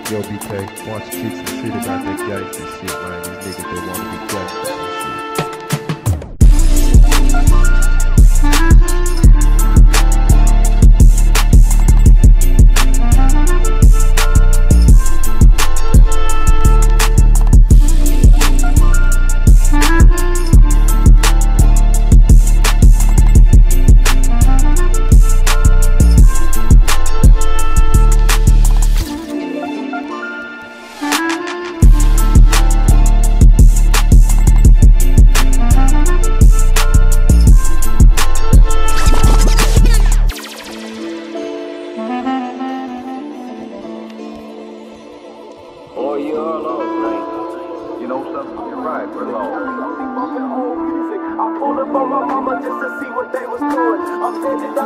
Yo, BK, watch chicks and shit about that gangsta shit, man. These niggas, they wanna be gangsters and shit.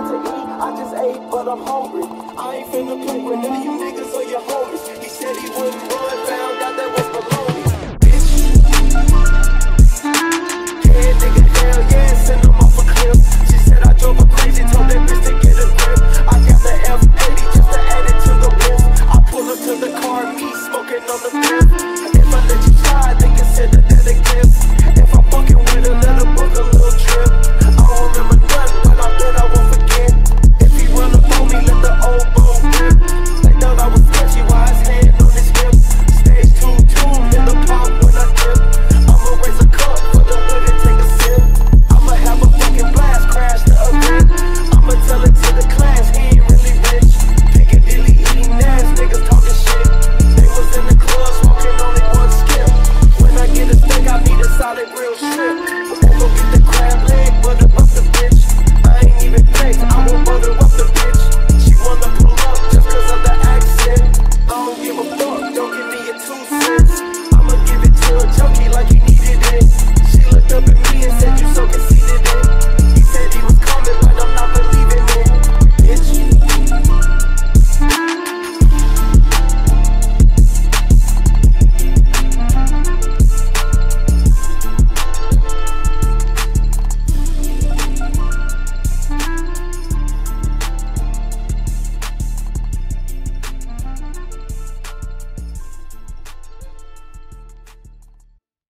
But I'm hungry. I ain't finna play with none of you niggas or your homies. He said he would